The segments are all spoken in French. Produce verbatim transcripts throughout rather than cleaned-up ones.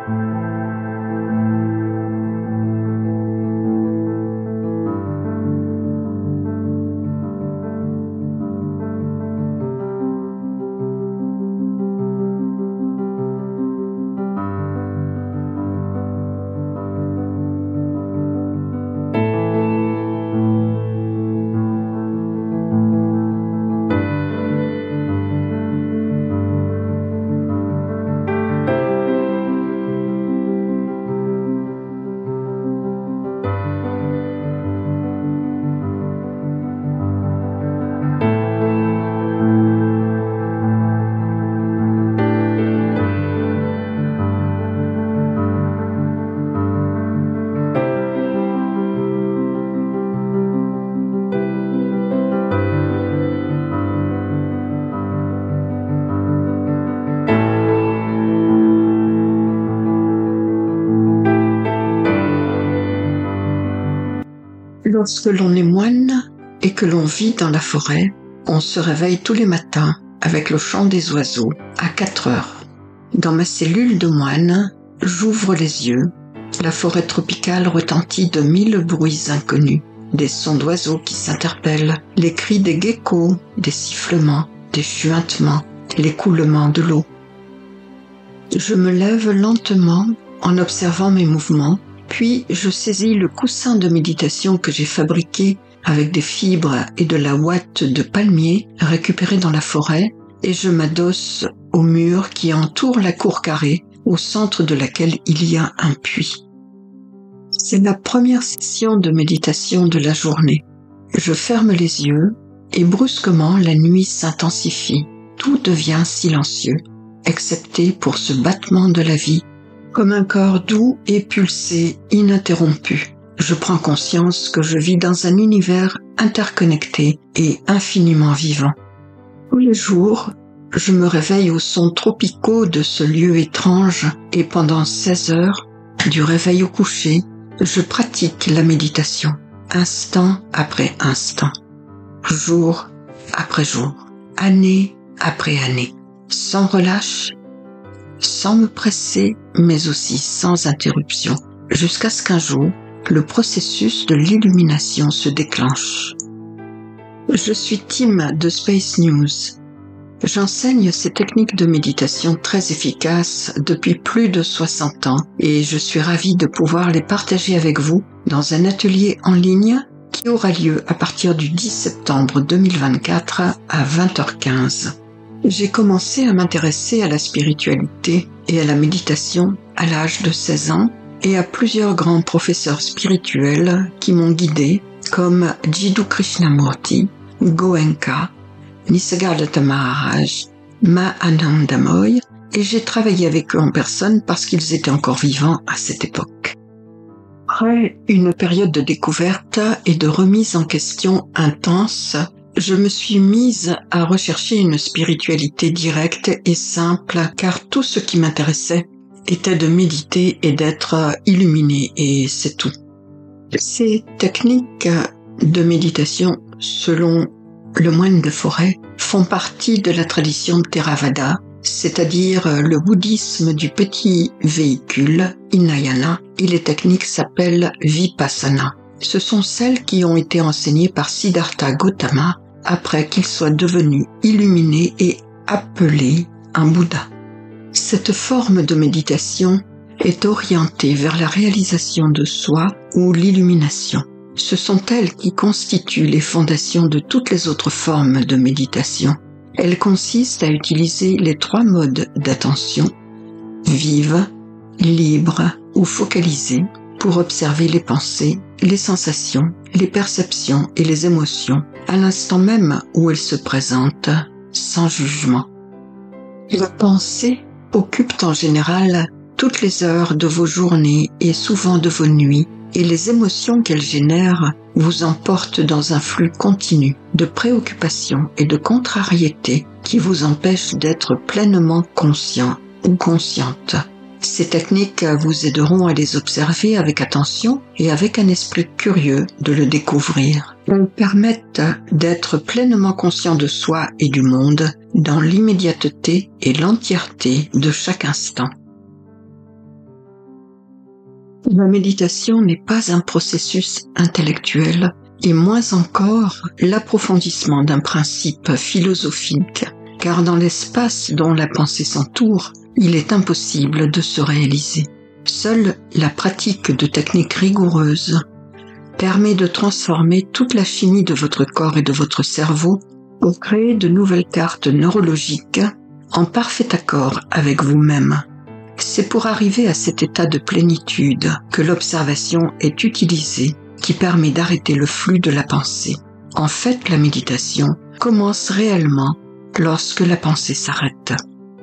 Lorsque l'on est moine et que l'on vit dans la forêt, on se réveille tous les matins avec le chant des oiseaux à quatre heures. Dans ma cellule de moine, j'ouvre les yeux. La forêt tropicale retentit de mille bruits inconnus, des sons d'oiseaux qui s'interpellent, les cris des geckos, des sifflements, des chuintements, l'écoulement de l'eau. Je me lève lentement en observant mes mouvements, puis je saisis le coussin de méditation que j'ai fabriqué avec des fibres et de la ouate de palmier récupérée dans la forêt et je m'adosse au mur qui entoure la cour carrée au centre de laquelle il y a un puits. C'est la première session de méditation de la journée. Je ferme les yeux et brusquement la nuit s'intensifie. Tout devient silencieux, excepté pour ce battement de la vie, comme un corps doux et pulsé, ininterrompu. Je prends conscience que je vis dans un univers interconnecté et infiniment vivant. Tous les jours, je me réveille aux sons tropicaux de ce lieu étrange et pendant seize heures, du réveil au coucher, je pratique la méditation, instant après instant, jour après jour, année après année, sans relâche, sans me presser, mais aussi sans interruption, jusqu'à ce qu'un jour, le processus de l'illumination se déclenche. Je suis Tim de Space News. J'enseigne ces techniques de méditation très efficaces depuis plus de soixante ans et je suis ravie de pouvoir les partager avec vous dans un atelier en ligne qui aura lieu à partir du dix septembre deux mille vingt-quatre à vingt heures quinze. J'ai commencé à m'intéresser à la spiritualité et à la méditation à l'âge de seize ans et à plusieurs grands professeurs spirituels qui m'ont guidé comme Jiddu Krishnamurti, Goenka, Nisargadatta Maharaj, Mahanandamoy et j'ai travaillé avec eux en personne parce qu'ils étaient encore vivants à cette époque. Après une période de découverte et de remise en question intense, je me suis mise à rechercher une spiritualité directe et simple car tout ce qui m'intéressait était de méditer et d'être illuminé et c'est tout. Ces techniques de méditation, selon le moine de forêt, font partie de la tradition Theravada, c'est-à-dire le bouddhisme du petit véhicule, Hinayana, et les techniques s'appellent Vipassana. Ce sont celles qui ont été enseignées par Siddhartha Gautama après qu'il soit devenu illuminé et appelé un Bouddha. Cette forme de méditation est orientée vers la réalisation de soi ou l'illumination. Ce sont elles qui constituent les fondations de toutes les autres formes de méditation. Elles consistent à utiliser les trois modes d'attention, vive, libre ou focalisée, pour observer les pensées, les sensations, les perceptions et les émotions à l'instant même où elles se présentent, sans jugement. La pensée occupe en général toutes les heures de vos journées et souvent de vos nuits, et les émotions qu'elle génère vous emportent dans un flux continu de préoccupations et de contrariétés qui vous empêchent d'être pleinement conscient ou consciente. Ces techniques vous aideront à les observer avec attention et avec un esprit curieux de le découvrir. Elles permettent d'être pleinement conscient de soi et du monde dans l'immédiateté et l'entièreté de chaque instant. La méditation n'est pas un processus intellectuel et moins encore l'approfondissement d'un principe philosophique, car dans l'espace dont la pensée s'entoure, il est impossible de se réaliser. Seule la pratique de techniques rigoureuses permet de transformer toute la chimie de votre corps et de votre cerveau pour créer de nouvelles cartes neurologiques en parfait accord avec vous-même. C'est pour arriver à cet état de plénitude que l'observation est utilisée, qui permet d'arrêter le flux de la pensée. En fait, la méditation commence réellement lorsque la pensée s'arrête.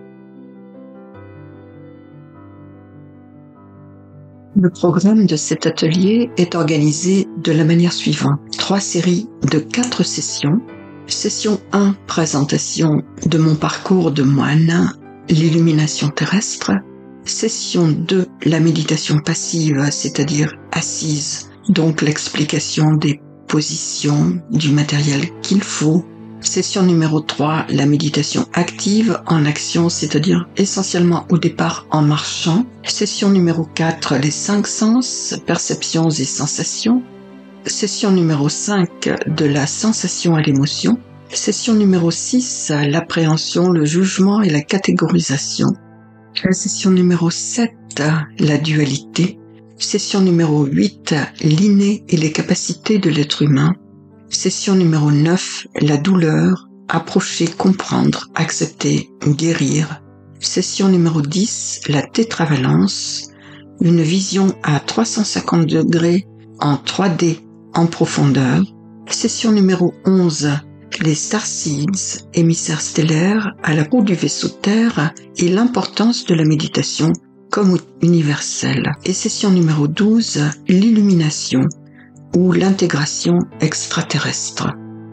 Le programme de cet atelier est organisé de la manière suivante. Trois séries de quatre sessions. Session un, présentation de mon parcours de moine, l'illumination terrestre. Session deux, la méditation passive, c'est-à-dire assise, donc l'explication des positions, du matériel qu'il faut. Session numéro trois, la méditation active en action, c'est-à-dire essentiellement au départ en marchant. Session numéro quatre, les cinq sens, perceptions et sensations. Session numéro cinq, de la sensation à l'émotion. Session numéro six, l'appréhension, le jugement et la catégorisation. La session numéro sept, la dualité. Session numéro huit, l'inné et les capacités de l'être humain. Session numéro neuf, la douleur, approcher, comprendre, accepter, guérir. Session numéro dix, la tétravalence, une vision à trois cent cinquante degrés en trois D en profondeur. Session numéro onze, les starseeds, émissaires stellaires à la roue du vaisseau Terre et l'importance de la méditation comme universelle. Et session numéro douze, l'illumination ou l'intégration extraterrestre.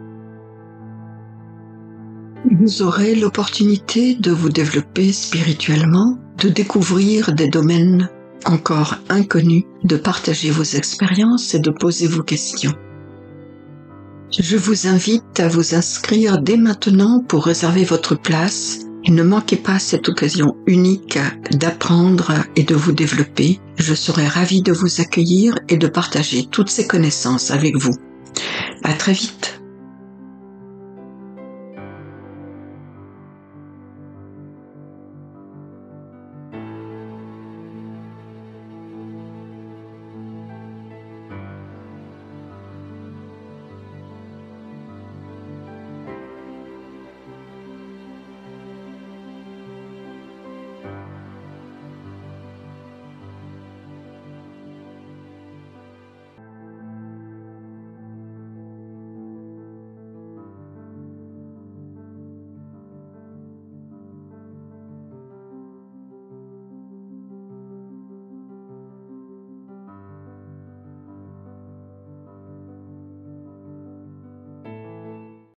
Vous aurez l'opportunité de vous développer spirituellement, de découvrir des domaines encore inconnus, de partager vos expériences et de poser vos questions. Je vous invite à vous inscrire dès maintenant pour réserver votre place. Et ne manquez pas cette occasion unique d'apprendre et de vous développer. Je serai ravie de vous accueillir et de partager toutes ces connaissances avec vous. À très vite.